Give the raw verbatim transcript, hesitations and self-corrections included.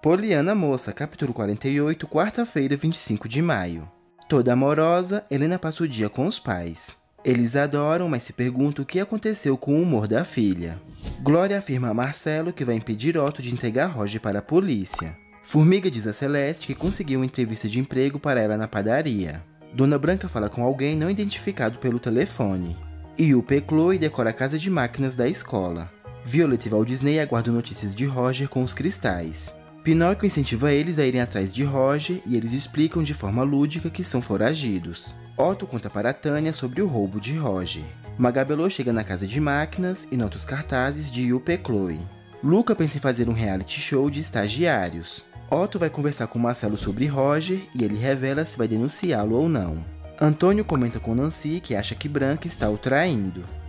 Poliana Moça, capítulo quarenta e oito, quarta-feira, vinte e cinco de maio. Toda amorosa, Helena passa o dia com os pais. Eles adoram, mas se perguntam o que aconteceu com o humor da filha. Glória afirma a Marcelo que vai impedir Otto de entregar Roger para a polícia. Formiga diz a Celeste que conseguiu uma entrevista de emprego para ela na padaria. Dona Branca fala com alguém não identificado pelo telefone. E o P. Chloe decora a casa de máquinas da escola. Violet e Walt Disney aguardam notícias de Roger com os cristais. Pinóquio incentiva eles a irem atrás de Roger e eles explicam de forma lúdica que são foragidos. Otto conta para Tânia sobre o roubo de Roger. Magabelô chega na casa de máquinas e nota os cartazes de U P. Chloe. Luca pensa em fazer um reality show de estagiários. Otto vai conversar com Marcelo sobre Roger e ele revela se vai denunciá-lo ou não. Antônio comenta com Nancy que acha que Branca está o traindo.